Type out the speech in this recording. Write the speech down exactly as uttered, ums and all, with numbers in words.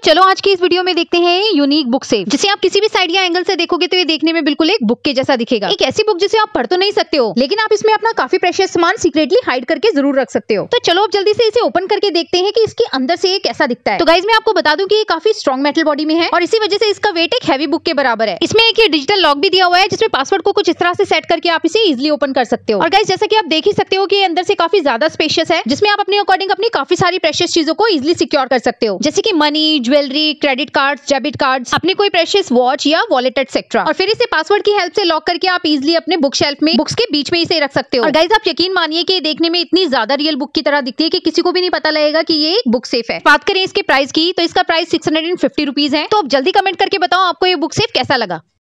चलो आज की इस वीडियो में देखते हैं यूनिक बुक सेफ, जिसे आप किसी भी साइड या एंगल से देखोगे तो ये देखने में बिल्कुल एक बुक के जैसा दिखेगा। एक ऐसी बुक जिसे आप पढ़ तो नहीं सकते हो, लेकिन आप इसमें अपना काफी प्रेशियस सामान सीक्रेटली हाइड करके जरूर रख सकते हो। तो चलो अब जल्दी से इसे ओपन करके देखते हैं कि इसके अंदर से ये कैसा दिखता है। तो गाइज मैं आपको बता दूं कि ये काफी स्ट्रॉन्ग मेटल बॉडी में है और इसी वजह से इसका वेट एक हैवी बुक के बराबर है। इसमें एक ये डिजिटल लॉक भी दिया हुआ है, जिसमें पासवर्ड को कुछ इस तरह से सेट करके आप इसे इजिली ओपन कर सकते हो। और गाइज जैसा कि आप देख ही सकते हो कि ये अंदर से काफी ज्यादा स्पेशियस है, जिसमें आप अपने अकॉर्डिंग अपनी काफी सारी प्रेशियस चीजों को इजिली सिक्योर कर सकते हो, जैसे कि money, jewellery, credit cards, debit cards, अपने कोई प्रेशियस वॉच या वॉलेट एटसेट्रा। और फिर इसे पासवर्ड की हेल्प से लॉक करके आप इजिली अपने बुक शेल्फ में बुक्स के बीच में इसे रख सकते हो। और गाइज आप यकीन मानिए कि देखने में इतनी ज्यादा रियल बुक की तरह दिखती है कि किसी को भी नहीं पता लगेगा कि ये एक बुक सेफ है। बात करें इसके प्राइस की, तो इसका price six hundred and fifty rupees है। तो अब जल्दी कमेंट करके बताओ आपको ये बुक सेफ कैसा लगा।